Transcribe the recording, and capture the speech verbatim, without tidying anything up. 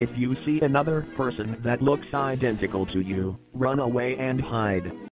If you see another person that looks identical to you, run away and hide.